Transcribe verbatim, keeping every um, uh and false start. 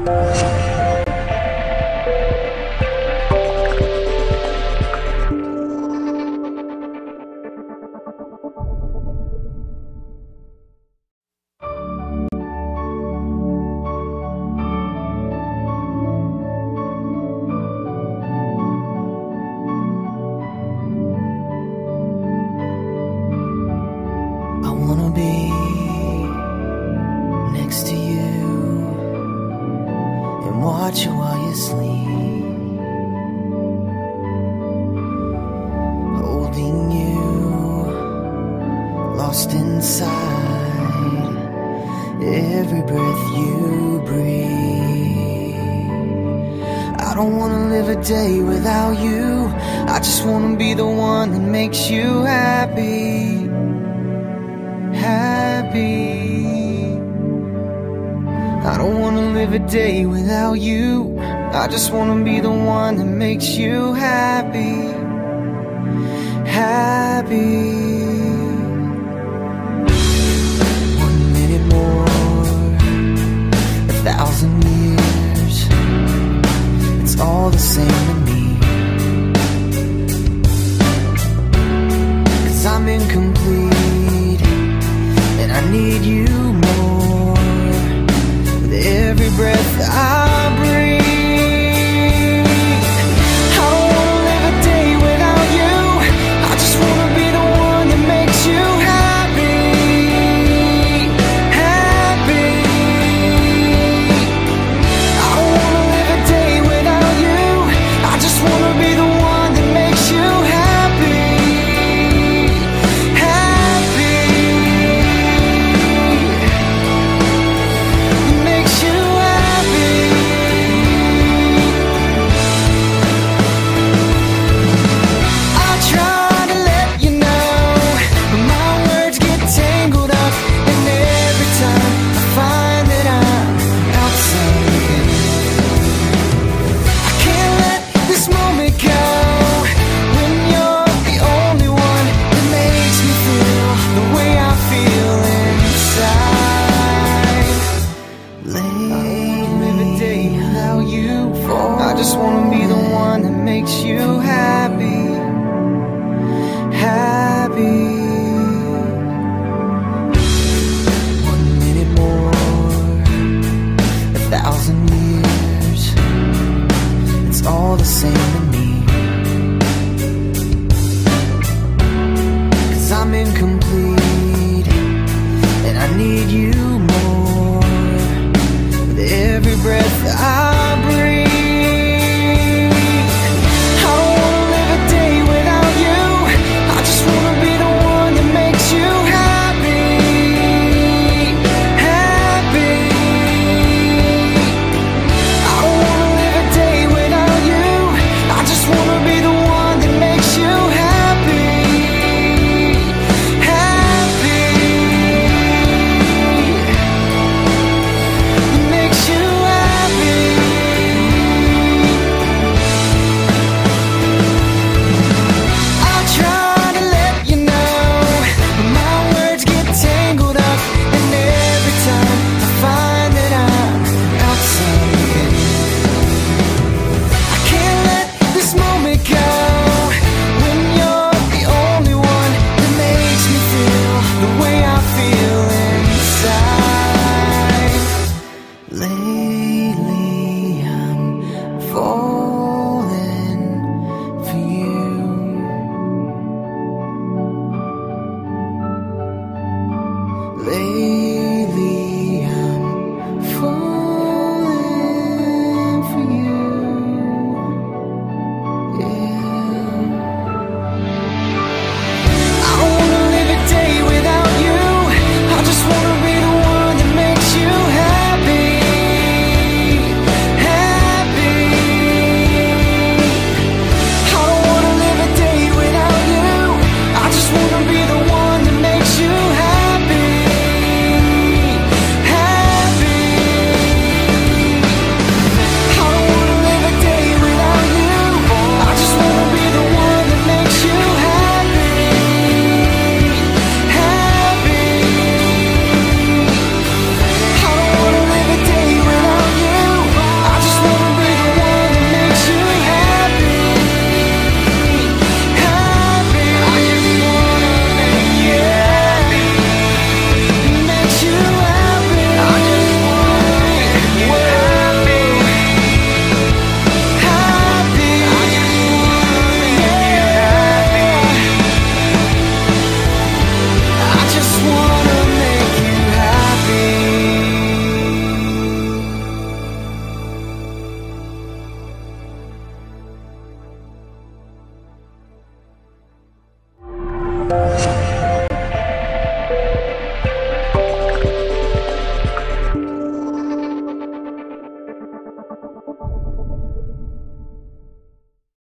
Day without you, I just wanna be the one that makes you happy, happy. I don't wanna live a day without you, I just wanna be the one that makes you happy, happy. One minute more, a thousand years, it's all the same to me. 'Cause I'm incomplete and I need you more with every breath I breathe. I don't wanna live a day without you, I just wanna be the one that makes you happy, happy. I don't wanna live a day without you, I just wanna be the one that makes you happy, happy. Makes you happy. I try to let you know, but my words get tangled up, and every time I find that I'm outside, I can't let this moment go, when you're the only one that makes me feel the way I feel inside. Lately, live a day without you, I just wanna be the one that makes you happy, happy. One minute more, a thousand years, it's all the same to me. 'Cause I'm incomplete and I need you more with every breath I breathe. I don't wanna live a day without you, I just wanna be the one that makes you happy, happy. I don't wanna live a day without you, I just wanna be the one that makes you happy, happy. Makes you happy. I try to let you know, but my words get tangled up, and every time I find that I'm outside, I can't let this moment go, when you're the only one that makes me feel the way I feel inside. Lately I'm falling